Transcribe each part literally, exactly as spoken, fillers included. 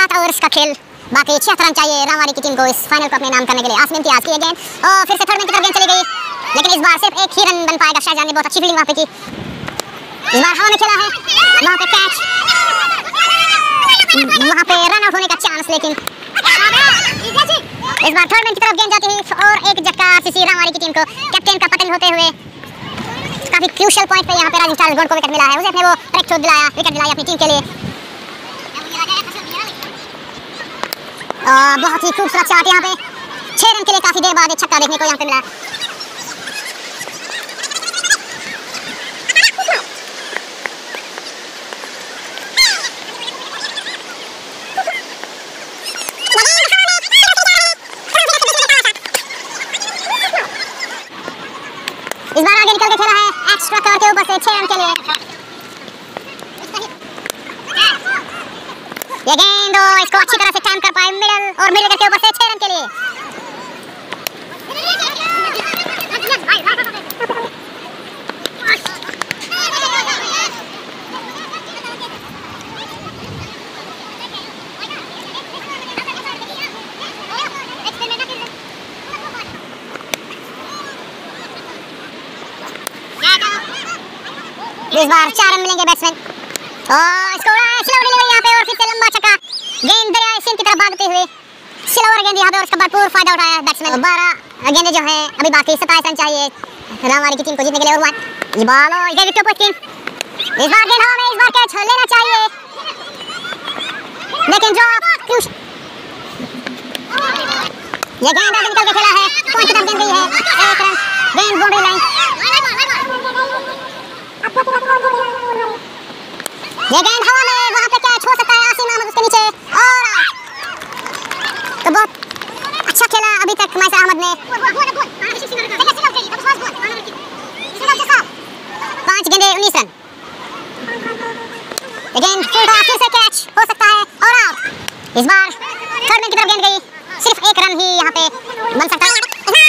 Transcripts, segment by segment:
सात ओवर्स का खेल, बाकी छिहत्तर रन चाहिए रामवाड़ी की टीम को इस फाइनल को अपने नाम करने के लिए। आसिम इम्तियाज की गेंद और फिर से थर्ड मैन की तरफ गेंद चली गई, लेकिन इस बार सिर्फ एक ही रन बन पाएगा। शाहजहां ने बहुत अच्छी फील्डिंग वहां पे की, इस बार हवा में खेला है, वहां पे कैच, वहां पे रन आउट होने का चांस, लेकिन इस बार थर्ड मैन की तरफ गेंद जाती है और एक झटका आरसीसी रामवाड़ी की टीम को कैप्टन का पतन होते हुए काफी क्रूशियल पॉइंट पे यहाँ पे राजन चार्ल्स बॉन्ड को विकेट मिला है। उसे अपने वो ब्रेक थ्रो दिलाया, विकेट दिलाया अपनी टीम के लिए। और बहुत ही खूबसूरत शॉट यहाँ पे, छह रन के लिए काफी देर बाद एक छक्का देखने को यहाँ पे मिला। इस बार आगे निकल के खेला है एक्स्ट्रा कवर के ऊपर से छह रन के लिए। ये गेंद इसको अच्छी तरह से टाइम कर पाए मिडल और मिडल के ऊपर से छह रन के लिए। इस बार चार रन मिलेंगे बैट्समैन और इसको स्लो डिलीवरी यहाँ पे और फिर से लंबा छक्का, गेंद दरिया सिंह की तरफ भागते हुए स्लोअर गेंद यहाँ पे और उसका भरपूर फायदा उठाया बैट्समैन। बारह गेंदें जो है अभी बाकी सत्ताईस रन चाहिए रामवाड़ी की टीम को जीतने के लिए। और वन ये बॉल और ये विकेट पर इस बार गेंद हवा में, इस बार कैच लेना चाहिए लेकिन ड्रॉप, ये गेंद आगे निकल के खेला है, पॉइंट की तरफ गेंद गई है, एक रन, गेंद बाउंड्री लाइन, ये गेंद हवा में, वहां पे कैच हो सकता है, आसिम अहमद उसके नीचे और तो बहुत अच्छा खेला अभी तक मैसा अहमद ने। पांच गेंदे उन्नीस रन, ये गेंद फिर से कैच हो सकता है और आउट। इस बार थर्ड मैन की तरफ गेंद गई, सिर्फ एक रन ही यहाँ पे बन सकता है।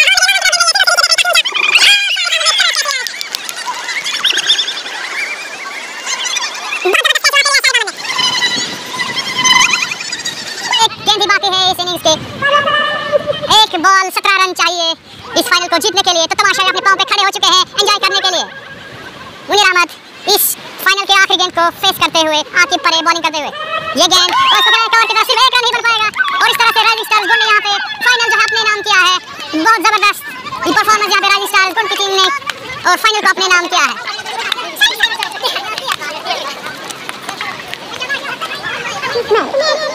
एक बॉल सत्रह रन चाहिए इस फाइनल को जीतने के लिए। तो तमाशा अपने पांव पे खड़े हो चुके हैं एंजॉय करने के लिए। मुनीर अहमद इस फाइनल के आखिरी गेंद को फेस करते हुए आगे परे बॉलिंग करते हुए, ये गेंद और कवर की तरफ सिर्फ एक रन ही बन पाएगा और इस तरह से राइजिंग स्टार्स गोल्ड ने यहाँ पे फाइनल जो है अपने नाम किया है। बहुत जबरदस्त परफॉर्मेंस यहाँ पे राइजिंग स्टार्स गोल्ड की टीम ने और फाइनल को अपने नाम किया है।